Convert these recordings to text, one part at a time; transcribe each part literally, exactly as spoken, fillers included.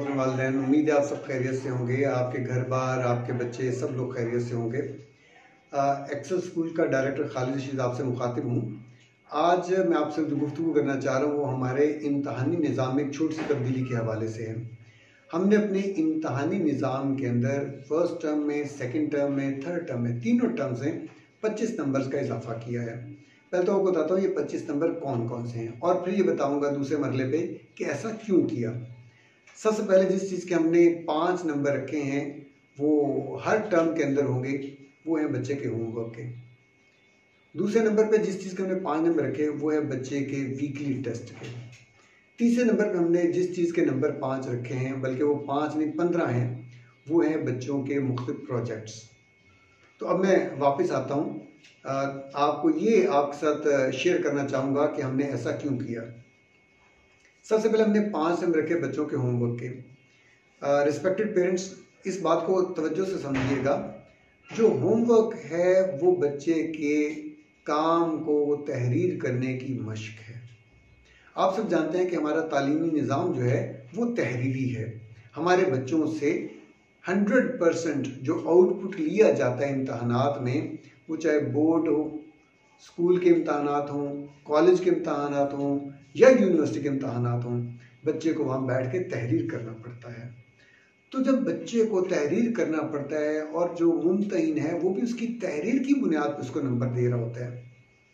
मोहतरम वालिदैन, उम्मीद है आप सब खैरियत से होंगे। आपके घर बार, आपके बच्चे सब लोग खैरियत से होंगे। एक्सेल स्कूल का डायरेक्टर खालिद रशीद आपसे मुखातिब हूँ। आज मैं आपसे जो गुफ्तगू करना चाह रहा हूँ वो हमारे इम्तहानी निज़ाम में एक छोटी सी तब्दीली के हवाले से है। हमने अपने इम्तहानी निज़ाम के अंदर फर्स्ट टर्म में, सेकेंड टर्म में, थर्ड टर्म में, तीनों टर्म से पच्चीस नंबर्स का इजाफा किया है। पहले तो आपको बताता हूँ ये पच्चीस नंबर कौन कौन से हैं और फिर ये बताऊँगा दूसरे मरले पे कि ऐसा क्यों किया। सबसे पहले जिस चीज़ के हमने पाँच नंबर रखे हैं वो हर टर्म के अंदर होंगे, वो है बच्चे के होमवर्क के। दूसरे नंबर पे जिस चीज़ के हमने पाँच नंबर रखे वो है बच्चे के वीकली टेस्ट के। तीसरे नंबर पे हमने जिस चीज़ के नंबर पाँच रखे हैं, बल्कि वो पाँच नहीं पंद्रह हैं, वो हैं बच्चों के मुख्तलिफ प्रोजेक्ट्स। तो अब मैं वापस आता हूँ, आपको ये आपके साथ शेयर करना चाहूँगा कि हमने ऐसा क्यों किया। सबसे पहले हमने पाँच नंबर रखे बच्चों के होमवर्क के। रिस्पेक्टेड पेरेंट्स, इस बात को तवज्जो से समझिएगा, जो होमवर्क है वो बच्चे के काम को तहरीर करने की मशक है। आप सब जानते हैं कि हमारा तालीमी निज़ाम जो है वो तहरीरी है। हमारे बच्चों से हंड्रेड परसेंट जो आउटपुट लिया जाता है इम्तहानात में, वो चाहे बोर्ड हो, स्कूल के इम्तहानात हों, कॉलेज के इम्तहानात हों या यूनिवर्सिटी के इम्तहानात हों, बच्चे को वहाँ बैठ के तहरीर करना पड़ता है। तो जब बच्चे को तहरीर करना पड़ता है और जो मुमतहिन है वो भी उसकी तहरीर की बुनियाद पर उसको नंबर दे रहा होता है,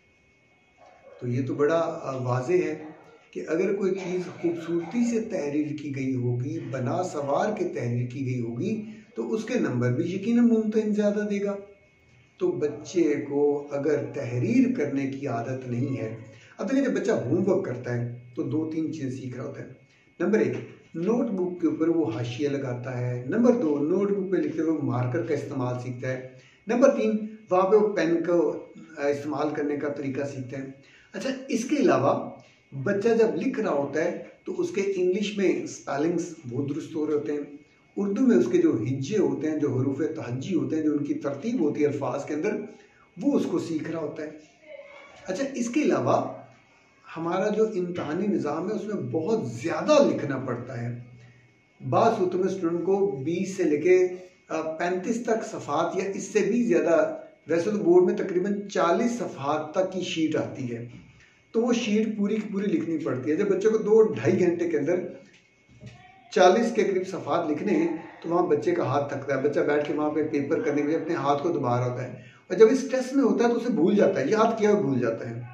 तो ये तो बड़ा वाज़ेह है कि अगर कोई चीज़ खूबसूरती से तहरीर की गई होगी, बना सवार के तहरीर की गई होगी, तो उसके नंबर भी यकीनन मुमतहिन ज़्यादा देगा। तो बच्चे को अगर तहरीर करने की आदत नहीं है, अब देखिए जब बच्चा होमवर्क करता है तो दो तीन चीज़ें सीख रहा होता है। नंबर एक, नोटबुक के ऊपर वो हाशिया लगाता है। नंबर दो, नोटबुक पे लिखते हुए मार्कर का इस्तेमाल सीखता है। नंबर तीन, वहाँ पे वो पेन का इस्तेमाल करने का तरीका सीखता है। अच्छा, इसके अलावा बच्चा जब लिख रहा होता है तो उसके इंग्लिश में स्पेलिंग्स बहुत दुरुस्त हो रहे होते हैं, उर्दू में उसके जो हिज्जे होते हैं, जो हरूफ तहज्जी होते हैं, जो उनकी तरतीब होती है अल्फाज के अंदर, वो उसको सीख रहा होता है। अच्छा, इसके अलावा हमारा जो इम्तहानी निज़ाम है उसमें बहुत ज़्यादा लिखना पड़ता है। बाज़ सूरतों में स्टूडेंट को बीस से लेके पैंतीस तक सफ़ात या इससे भी ज़्यादा, वैसे तो बोर्ड में तकरीबन चालीस सफ़ात तक की शीट आती है, तो वो शीट पूरी की पूरी लिखनी पड़ती है। जब बच्चे को दो ढाई घंटे के अंदर चालीस के करीब सफ़ात लिखने हैं तो वहाँ बच्चे का हाथ थकता है। बच्चा बैठ के वहाँ पे पेपर करने के लिए अपने हाथ को दबा रहा होता है, और जब इस स्ट्रेस में होता है तो उसे भूल जाता है, याद किया हुआ भूल जाता है।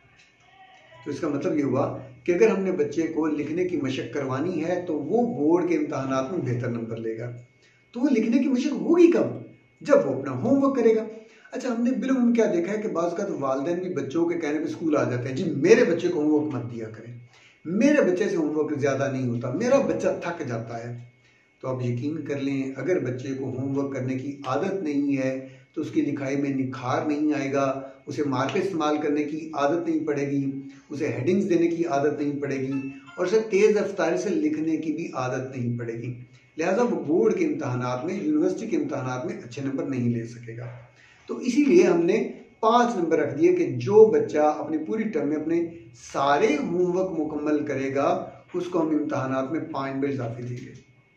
तो इसका मतलब ये हुआ कि अगर हमने बच्चे को लिखने की मशक करवानी है तो वो बोर्ड के इम्तहानात में बेहतर नंबर लेगा। तो वो लिखने की मशक होगी कब? जब वो अपना होमवर्क करेगा। अच्छा, हमने बिल्कुल क्या देखा है कि बाज़ का तो वालिदैन भी बच्चों के कहने पे स्कूल आ जाते हैं, जी मेरे बच्चे को होमवर्क मत दिया करें, मेरे बच्चे से होमवर्क ज़्यादा नहीं होता, मेरा बच्चा थक जाता है। तो आप यकीन कर लें, अगर बच्चे को होमवर्क करने की आदत नहीं है तो उसकी लिखाई में निखार नहीं आएगा, उसे मार्कर इस्तेमाल करने की आदत नहीं पड़ेगी, उसे हेडिंग्स देने की आदत नहीं पड़ेगी, और उसे तेज़ रफ्तारी से लिखने की भी आदत नहीं पड़ेगी। लिहाजा वो बोर्ड के इम्तहानात में, यूनिवर्सिटी के इम्तहानात में अच्छे नंबर नहीं ले सकेगा। तो इसीलिए हमने पाँच नंबर रख दिए कि जो बच्चा अपनी पूरी टर्म में अपने सारे होमवर्क मुकम्मल करेगा उसको हम इम्तहानात में पाँच नंबर इजाफी देंगे।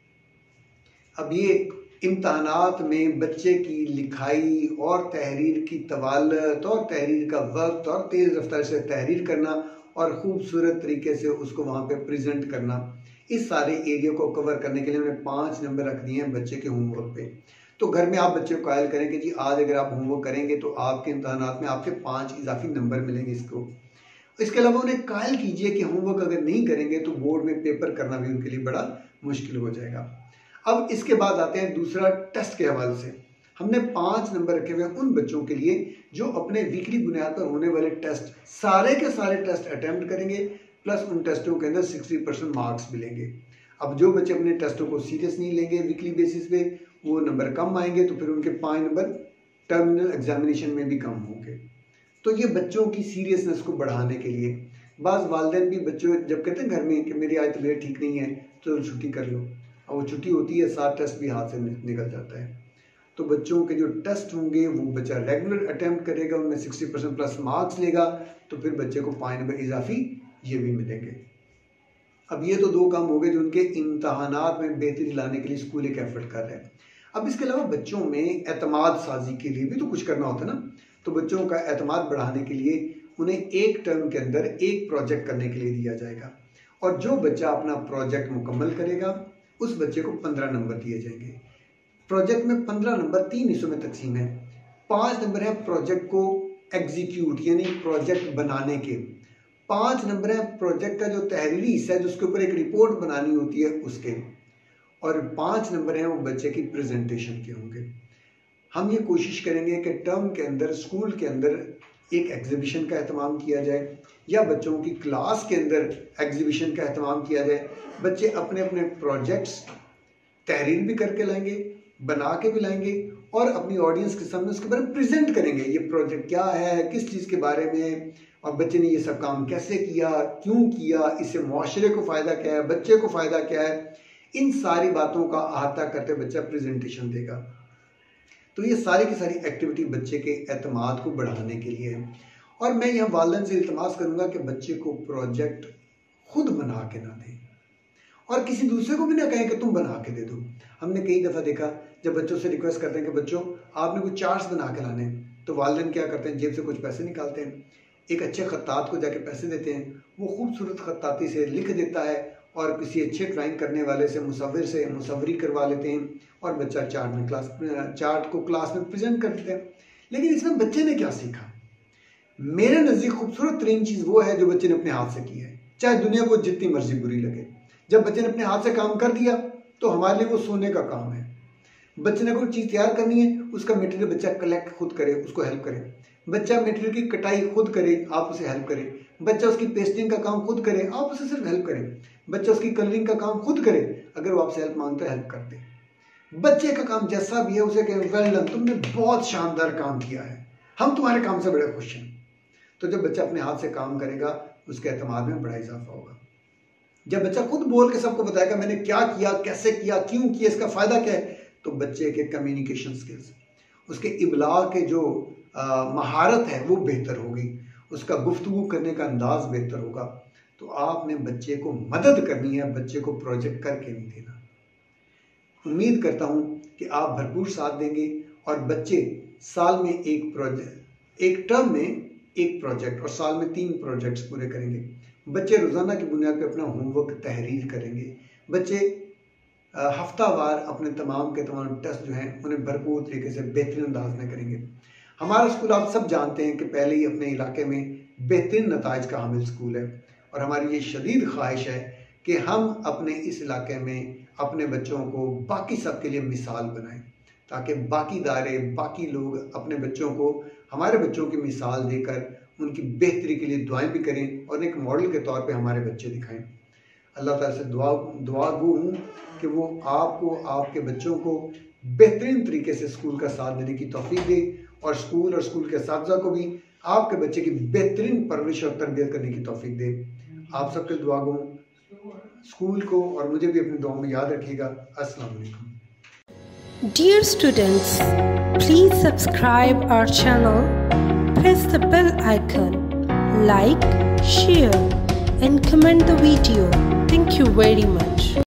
अब ये इम्तहानात में बच्चे की लिखाई और तहरीर की तवालत और तहरीर का वक्त और तेज़ रफ्तार से तहरीर करना और ख़ूबसूरत तरीके से उसको वहाँ पे प्रेजेंट करना, इस सारे एरिया को कवर करने के लिए हमने पाँच नंबर रख दिए हैं बच्चे के होमवर्क पे। तो घर में आप बच्चे को कायल करें कि जी आज अगर आप होमवर्क करेंगे तो आपके इम्तहानात में आपके पाँच इजाफी नंबर मिलेंगे इसको। इसके अलावा उन्हें कायल कीजिए कि होमवर्क अगर नहीं करेंगे तो बोर्ड में पेपर करना भी उनके लिए बड़ा मुश्किल हो जाएगा। अब इसके बाद आते हैं दूसरा टेस्ट के हवाले से। हमने पाँच नंबर रखे हुए हैं उन बच्चों के लिए जो अपने वीकली बुनियाद पर होने वाले टेस्ट, सारे के सारे टेस्ट अटैम्प्ट करेंगे, प्लस उन टेस्टों के अंदर साठ परसेंट मार्क्स मिलेंगे। अब जो बच्चे अपने टेस्टों को सीरियस नहीं लेंगे वीकली बेसिस पे, वो नंबर कम आएंगे, तो फिर उनके पाँच नंबर टर्मिनल एग्जामिनेशन में भी कम होंगे। तो ये बच्चों की सीरियसनेस को बढ़ाने के लिए बाज़ वालिदैन भी बच्चों जब कहते हैं घर में कि मेरी आज तबीयत ठीक नहीं है तो छुट्टी कर लो, और वो छुट्टी होती है, सात टेस्ट भी हाथ से निकल जाता है। तो बच्चों के जो टेस्ट होंगे वो बच्चा रेगुलर अटैम्प्ट करेगा, उनमें साठ परसेंट प्लस मार्क्स लेगा, तो फिर बच्चे को पाँच नंबर इजाफी ये भी मिलेंगे। अब ये तो दो काम हो गए जो उनके इम्तहानात में बेहतरी लाने के लिए स्कूल एक एफर्ट कर रहे हैं। अब इसके अलावा बच्चों में एतमाद साजी के लिए भी तो कुछ करना होता है ना। तो बच्चों का एतमाद बढ़ाने के लिए उन्हें एक टर्म के अंदर एक प्रोजेक्ट करने के लिए दिया जाएगा, और जो बच्चा अपना प्रोजेक्ट मुकम्मल करेगा उस बच्चे को पंद्रह नंबर दिए जाएंगे। प्रोजेक्ट में पंद्रह नंबर तीन हिस्सों में तकसीम है। पाँच नंबर है प्रोजेक्ट को एग्जीक्यूट यानी प्रोजेक्ट बनाने के, पाँच नंबर है प्रोजेक्ट का जो तहरीरी हिस्सा है जिसके ऊपर एक रिपोर्ट बनानी होती है उसके, और पाँच नंबर हैं वो बच्चे की प्रेजेंटेशन के होंगे। हम ये कोशिश करेंगे कि टर्म के अंदर स्कूल के अंदर एक एग्जीबिशन का एहतमाम किया जाए, या बच्चों की क्लास के अंदर एग्जीबिशन का एहतमाम किया जाए। बच्चे अपने अपने प्रोजेक्ट्स तहरीर भी करके लाएंगे, बना के भी लाएंगे, और अपनी ऑडियंस के सामने उसके बारे में प्रेजेंट करेंगे। ये प्रोजेक्ट क्या है, किस चीज़ के बारे में, और बच्चे ने ये सब काम कैसे किया, क्यों किया, इससे मुआशरे को फ़ायदा क्या है, बच्चे को फ़ायदा क्या है, इन सारी बातों का अहाता करते बच्चा प्रेजेंटेशन देगा। तो ये सारी की सारी एक्टिविटी बच्चे के एतमाद को बढ़ाने के लिए है। और मैं यहाँ वालिदैन से इल्तमास करूँगा कि बच्चे को प्रोजेक्ट खुद बना के ना दें, और किसी दूसरे को भी ना कहें कि तुम बना के दे दो। हमने कई दफ़ा देखा जब बच्चों से रिक्वेस्ट करते हैं कि बच्चों आपने कुछ चार्ट्स बना के लाने, तो वालिदैन क्या करते हैं, जेब से कुछ पैसे निकालते हैं, एक अच्छे खत्तात को जाके पैसे देते हैं, वो खूबसूरत खत्ताती से लिख देता है, और किसी अच्छे ड्राइंग करने वाले से मुसव्विर से मुसव्वरी करवा लेते हैं, और बच्चा चार्ट में क्लास चार्ट को क्लास में प्रेजेंट कर देते हैं। लेकिन इसमें बच्चे ने क्या सीखा? मेरे नज़दीक खूबसूरत तरीन चीज़ वो है जो बच्चे ने अपने हाथ से की है, चाहे दुनिया को जितनी मर्जी बुरी लगे। जब बच्चे ने अपने हाथ से काम कर दिया तो हमारे लिए वो सोने का काम है। बच्चे ने कोई चीज़ तैयार करनी है, उसका मटेरियल बच्चा कलेक्ट खुद करे, उसको हेल्प करे। बच्चा मटेरियल की कटाई खुद करे, आप उसे हेल्प करें। बच्चा उसकी पेस्टिंग का काम खुद करे, आप उसे सिर्फ हेल्प करें। बच्चा उसकी कलरिंग का काम खुद करे, अगर वो आपसे हेल्प मांगता है हेल्प कर दे। बच्चे का काम जैसा भी है उसे कहें वेल डन, तुमने बहुत शानदार काम किया है, हम तुम्हारे काम से बड़े खुश हैं। तो जब बच्चा अपने हाथ से काम करेगा उसके एतमाद में बड़ा इजाफा होगा। जब बच्चा खुद बोल के सबको बताएगा मैंने क्या किया, कैसे किया, क्यों किया, इसका फ़ायदा क्या है, तो बच्चे के कम्युनिकेशन स्किल्स, उसके इबलाग के जो महारत है वो बेहतर होगी, उसका गुफ्तगू करने का अंदाज बेहतर होगा। तो आपने बच्चे को मदद करनी है, बच्चे को प्रोजेक्ट करके नहीं देना। उम्मीद करता हूँ कि आप भरपूर साथ देंगे और बच्चे साल में एक प्रोजेक्ट, एक टर्म में एक प्रोजेक्ट और साल में तीन प्रोजेक्ट्स पूरे करेंगे। बच्चे रोज़ाना की बुनियाद पर अपना होमवर्क तहरीर करेंगे। बच्चे हफ्तावार अपने तमाम के तमाम टेस्ट जो हैं उन्हें भरपूर तरीके से बेहतरीन अंदाज में करेंगे। हमारा स्कूल आप सब जानते हैं कि पहले ही अपने इलाके में बेहतरीन नताइज का हामिल स्कूल है, और हमारी ये शदीद ख्वाहिश है कि हम अपने इस इलाके में अपने बच्चों को बाकी सब के लिए मिसाल बनाएं, ताकि बाकी इदारे, बाकी लोग अपने बच्चों को हमारे बच्चों की मिसाल देकर उनकी बेहतरी के लिए दुआएं भी करें और एक मॉडल के तौर पे हमारे बच्चे दिखाएं। अल्लाह ताला से दुआ दुआ गो हूँ कि वो आपको, आपके बच्चों को बेहतरीन तरीके से स्कूल का साथ देने की तौफीक दे, और स्कूल और स्कूल के असातिज़ा को भी आपके बच्चे की बेहतरीन परवरिश और तरबियत करने की तौफीक दे। आप सबके दुआ गो, स्कूल को और मुझे भी अपनी दुआओं में याद रखिएगा। अस्सलाम वालेकुम। Dear students, please subscribe our channel, press the bell icon, like, share and comment the video. Thank you very much.